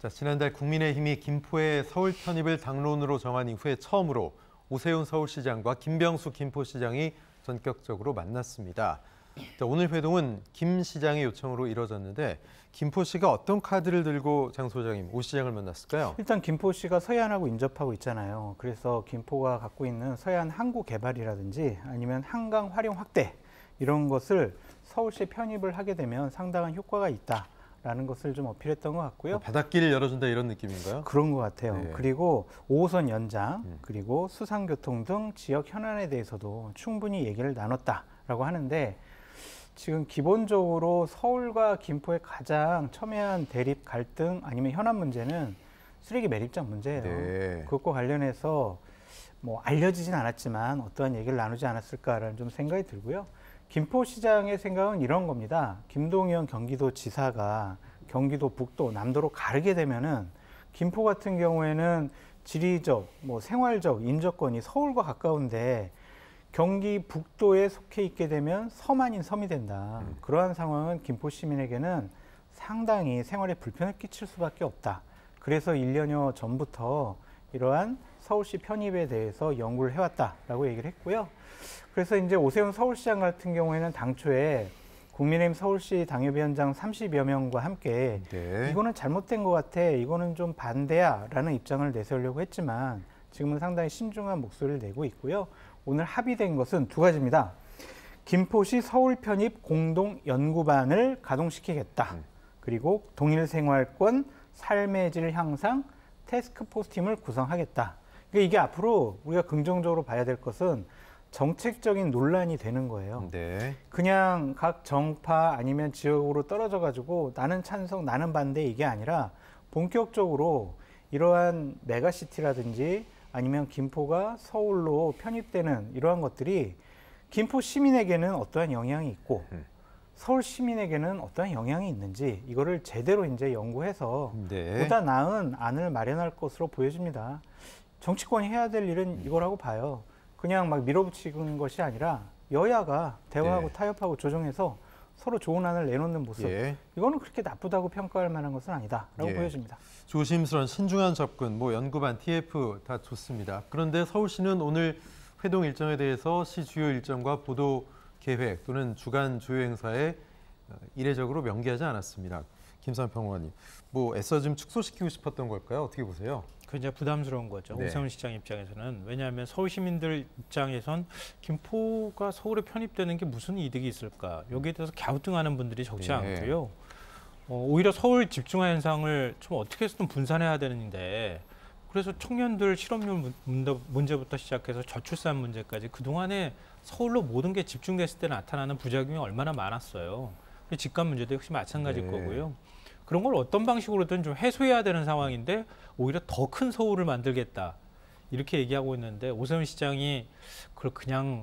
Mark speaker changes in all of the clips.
Speaker 1: 자, 지난달 국민의힘이 김포의 서울 편입을 당론으로 정한 이후에 처음으로 오세훈 서울시장과 김병수 김포시장이 전격적으로 만났습니다. 자, 오늘 회동은 김 시장의 요청으로 이뤄졌는데 김포시가 어떤 카드를 들고 장 소장님, 오 시장을 만났을까요?
Speaker 2: 일단 김포시가 서해안하고 인접하고 있잖아요. 그래서 김포가 갖고 있는 서해안 항구 개발이라든지 아니면 한강 활용 확대 이런 것을 서울시에 편입을 하게 되면 상당한 효과가 있다라는 것을 좀 어필했던 것 같고요.
Speaker 1: 바닷길을 열어준다 이런 느낌인가요?
Speaker 2: 그런 것 같아요.
Speaker 1: 네.
Speaker 2: 그리고 5호선 연장, 그리고 수상교통 등 지역 현안에 대해서도 충분히 얘기를 나눴다라고 하는데 지금 기본적으로 서울과 김포의 가장 첨예한 대립, 갈등 아니면 현안 문제는 쓰레기 매립장 문제예요.
Speaker 1: 네.
Speaker 2: 그것과 관련해서 뭐 알려지진 않았지만 어떠한 얘기를 나누지 않았을까라는 좀 생각이 들고요. 김포시장의 생각은 이런 겁니다. 김동연 경기도지사가 경기도 북도, 남도로 가르게 되면은 김포 같은 경우에는 지리적, 뭐 생활적 인접권이 서울과 가까운데 경기 북도에 속해 있게 되면 섬 아닌 섬이 된다. 그러한 상황은 김포 시민에게는 상당히 생활에 불편을 끼칠 수밖에 없다. 그래서 1년여 전부터 이러한 서울시 편입에 대해서 연구를 해왔다라고 얘기를 했고요. 그래서 이제 오세훈 서울시장 같은 경우에는 당초에 국민의힘 서울시 당협위원장 30여 명과 함께
Speaker 1: 네.
Speaker 2: 이거는 잘못된 것 같아, 이거는 좀 반대야 라는 입장을 내세우려고 했지만 지금은 상당히 신중한 목소리를 내고 있고요. 오늘 합의된 것은 두 가지입니다. 김포시 서울 편입 공동연구반을 가동시키겠다. 그리고 동일생활권, 삶의 질 향상 태스크포스 팀을 구성하겠다. 그러니까 이게 앞으로 우리가 긍정적으로 봐야 될 것은 정책적인 논란이 되는 거예요.
Speaker 1: 네.
Speaker 2: 그냥 각 정파 아니면 지역으로 떨어져 가지고 나는 찬성, 나는 반대 이게 아니라 본격적으로 이러한 메가시티라든지 아니면 김포가 서울로 편입되는 이러한 것들이 김포 시민에게는 어떠한 영향이 있고 서울 시민에게는 어떠한 영향이 있는지 이거를 제대로 이제 연구해서
Speaker 1: 네.
Speaker 2: 보다 나은 안을 마련할 것으로 보여집니다. 정치권이 해야 될 일은 이거라고 봐요. 그냥 막 밀어붙이는 것이 아니라 여야가 대화하고
Speaker 1: 네.
Speaker 2: 타협하고 조정해서 서로 좋은 안을 내놓는 모습.
Speaker 1: 예.
Speaker 2: 이거는 그렇게 나쁘다고 평가할 만한 것은 아니다라고
Speaker 1: 예.
Speaker 2: 보여집니다.
Speaker 1: 조심스러운 신중한 접근, 뭐 연구반, TF 다 좋습니다. 그런데 서울시는 오늘 회동 일정에 대해서 시 주요 일정과 보도 계획 또는 주간 주요 행사에 이례적으로 명기하지 않았습니다. 김삼 평론가님, 뭐 애써 좀 축소시키고 싶었던 걸까요? 어떻게 보세요?
Speaker 3: 굉장히 부담스러운 거죠.
Speaker 1: 네.
Speaker 3: 오세훈 시장 입장에서는. 왜냐하면 서울 시민들 입장에선 김포가 서울에 편입되는 게 무슨 이득이 있을까. 여기에 대해서 갸우뚱하는 분들이 적지
Speaker 1: 네.
Speaker 3: 않고요. 오히려 서울 집중화 현상을 좀 어떻게 해서든 분산해야 되는데 그래서 청년들 실업률 문제부터 시작해서 저출산 문제까지 그동안에 서울로 모든 게 집중됐을 때 나타나는 부작용이 얼마나 많았어요. 집값 문제도 역시 마찬가지일
Speaker 1: 네. 거고요.
Speaker 3: 그런 걸 어떤 방식으로든 좀 해소해야 되는 상황인데 오히려 더 큰 서울을 만들겠다 이렇게 얘기하고 있는데 오세훈 시장이 그걸 그냥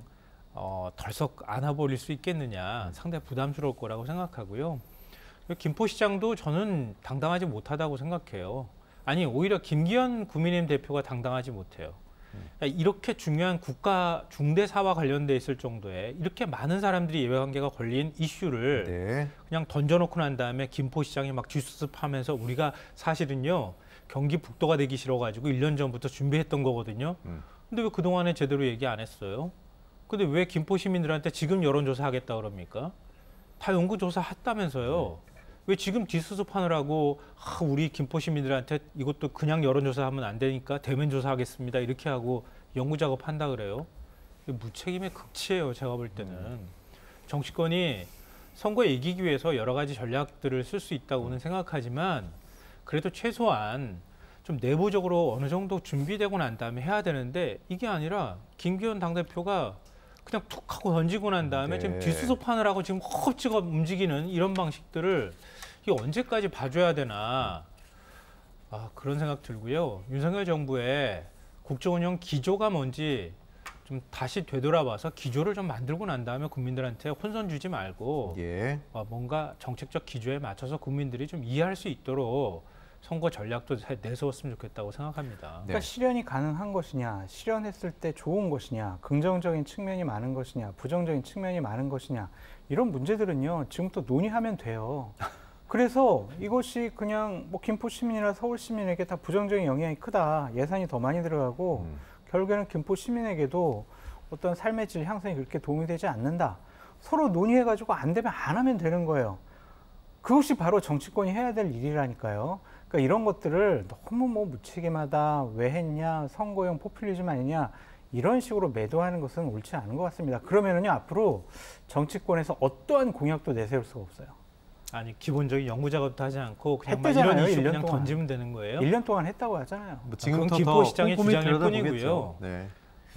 Speaker 3: 덜썩 안아버릴 수 있겠느냐 상당히 부담스러울 거라고 생각하고요. 김포시장도 저는 당당하지 못하다고 생각해요. 아니 오히려 김기현 국민의힘 대표가 당당하지 못해요. 이렇게 중요한 국가 중대사와 관련돼 있을 정도의 이렇게 많은 사람들이 이해관계가 걸린 이슈를
Speaker 1: 네.
Speaker 3: 그냥 던져놓고 난 다음에 김포시장이 막 뒷수습하면서 우리가 사실은요 경기 북도가 되기 싫어가지고 1년 전부터 준비했던 거거든요. 근데 왜 그동안에 제대로 얘기 안 했어요? 근데 왜 김포 시민들한테 지금 여론조사 하겠다 그럽니까? 다 연구조사 했다면서요. 왜 지금 뒷수습하느라고 우리 김포 시민들한테 이것도 그냥 여론조사하면 안 되니까 대면 조사하겠습니다 이렇게 하고 연구 작업한다 그래요? 무책임의 극치예요. 제가 볼 때는. 정치권이 선거에 이기기 위해서 여러 가지 전략들을 쓸 수 있다고는 생각하지만 그래도 최소한 좀 내부적으로 어느 정도 준비되고 난 다음에 해야 되는데 이게 아니라 김기현 당대표가 그냥 툭 하고 던지고 난 다음에
Speaker 1: 네.
Speaker 3: 지금 뒷수습하느라고 지금 허겁지겁 움직이는 이런 방식들을 이게 언제까지 봐줘야 되나 그런 생각 들고요. 윤석열 정부의 국정운영 기조가 뭔지 좀 다시 되돌아봐서 기조를 좀 만들고 난 다음에 국민들한테 혼선 주지 말고
Speaker 1: 예.
Speaker 3: 뭔가 정책적 기조에 맞춰서 국민들이 좀 이해할 수 있도록 선거 전략도 내세웠으면 좋겠다고 생각합니다.
Speaker 2: 그러니까 실현이 가능한 것이냐, 실현했을 때 좋은 것이냐, 긍정적인 측면이 많은 것이냐, 부정적인 측면이 많은 것이냐 이런 문제들은요 지금부터 논의하면 돼요. 그래서 이것이 그냥 뭐 김포 시민이나 서울 시민에게 다 부정적인 영향이 크다. 예산이 더 많이 들어가고 결국에는 김포 시민에게도 어떤 삶의 질 향상이 그렇게 도움이 되지 않는다. 서로 논의해가지고 안 되면 안 하면 되는 거예요. 그것이 바로 정치권이 해야 될 일이라니까요. 그러니까 이런 것들을 너무 뭐 무책임하다, 왜 했냐, 선거용 포퓰리즘 아니냐 이런 식으로 매도하는 것은 옳지 않은 것 같습니다. 그러면은요 앞으로 정치권에서 어떠한 공약도 내세울 수가 없어요.
Speaker 3: 아니 기본적인 연구 작업도 하지 않고 그냥 막
Speaker 2: 했대잖아요,
Speaker 3: 이런 이슈
Speaker 2: 1년
Speaker 3: 그냥
Speaker 2: 동안.
Speaker 3: 던지면 되는 거예요.
Speaker 2: 1년 동안 했다고 하잖아요.
Speaker 1: 뭐
Speaker 3: 그건
Speaker 1: 지금부터
Speaker 3: 김포시장의
Speaker 1: 꼼꼼히
Speaker 3: 주장일
Speaker 1: 들여다보겠죠.
Speaker 3: 뿐이고요.
Speaker 1: 네.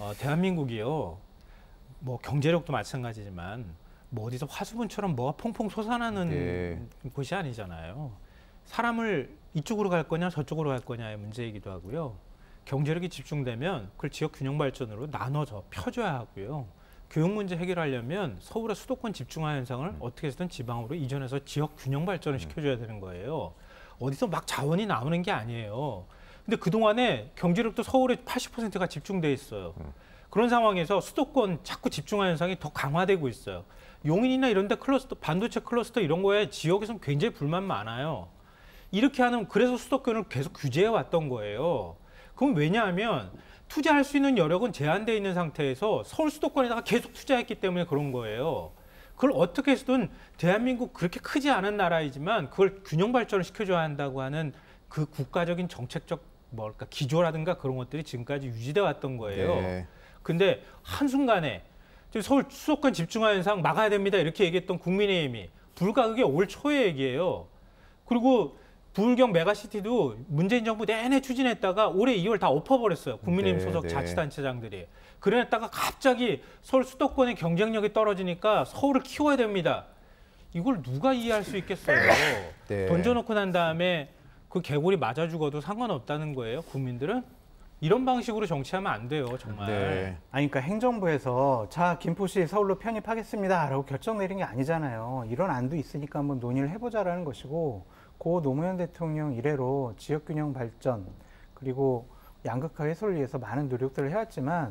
Speaker 3: 대한민국이요. 뭐 경제력도 마찬가지지만 뭐 어디서 화수분처럼 뭐가 퐁퐁 솟아나는
Speaker 1: 네.
Speaker 3: 곳이 아니잖아요. 사람을 이쪽으로 갈 거냐 저쪽으로 갈 거냐의 문제이기도 하고요. 경제력이 집중되면 그걸 지역 균형 발전으로 나눠서 펴줘야 하고요. 교육 문제 해결하려면 서울의 수도권 집중화 현상을 어떻게 해서든 지방으로 이전해서 지역 균형 발전을 시켜줘야 되는 거예요. 어디서 막 자원이 나오는 게 아니에요. 근데 그동안에 경제력도 서울에 80%가 집중돼 있어요. 그런 상황에서 수도권 자꾸 집중화 현상이 더 강화되고 있어요. 용인이나 이런 데 클러스터, 반도체 클러스터 이런 거에 지역에서는 굉장히 불만 많아요. 이렇게 하는, 그래서 수도권을 계속 규제해 왔던 거예요. 그럼 왜냐하면 투자할 수 있는 여력은 제한되어 있는 상태에서 서울 수도권에다가 계속 투자했기 때문에 그런 거예요. 그걸 어떻게 해서든 대한민국 그렇게 크지 않은 나라이지만 그걸 균형 발전을 시켜줘야 한다고 하는 그 국가적인 정책적 뭐랄까 기조라든가 그런 것들이 지금까지 유지돼 왔던 거예요.
Speaker 1: 네.
Speaker 3: 근데 한순간에 서울 수도권 집중화 현상 막아야 됩니다 이렇게 얘기했던 국민의힘이 불과 그게 올 초의 얘기예요. 그리고 부울경 메가시티도 문재인 정부 내내 추진했다가 올해 2월 다 엎어버렸어요. 국민의힘 소속
Speaker 1: 네.
Speaker 3: 자치단체장들이. 그랬다가 갑자기 서울 수도권의 경쟁력이 떨어지니까 서울을 키워야 됩니다. 이걸 누가 이해할 수 있겠어요.
Speaker 1: 네.
Speaker 3: 던져놓고 난 다음에 그 개구리 맞아 죽어도 상관없다는 거예요. 국민들은? 이런 방식으로 정치하면 안 돼요. 정말.
Speaker 1: 네.
Speaker 2: 아니, 그러니까 행정부에서 자 김포시 서울로 편입하겠습니다라고 결정 내린 게 아니잖아요. 이런 안도 있으니까 한번 논의를 해보자라는 것이고, 고 노무현 대통령 이래로 지역균형 발전 그리고 양극화 해소를 위해서 많은 노력들을 해왔지만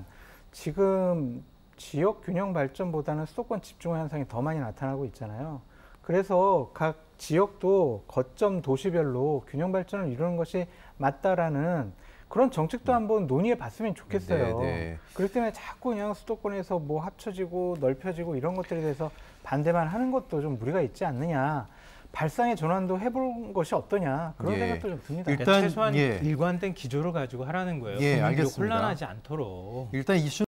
Speaker 2: 지금 지역균형 발전보다는 수도권 집중화 현상이 더 많이 나타나고 있잖아요. 그래서 각 지역도 거점 도시별로 균형 발전을 이루는 것이 맞다라는 그런 정책도 한번 논의해 봤으면 좋겠어요.
Speaker 1: 네.
Speaker 2: 그렇기 때문에 자꾸 그냥 수도권에서 뭐 합쳐지고 넓혀지고 이런 것들에 대해서 반대만 하는 것도 좀 무리가 있지 않느냐. 발상의 전환도 해본 것이 어떠냐. 그런
Speaker 1: 예.
Speaker 2: 생각도 좀 듭니다.
Speaker 1: 일단
Speaker 3: 최소한
Speaker 1: 예.
Speaker 3: 일관된 기조를 가지고 하라는 거예요.
Speaker 1: 예,
Speaker 3: 국민들이
Speaker 1: 알겠습니다.
Speaker 3: 혼란하지 않도록.
Speaker 1: 일단 이슈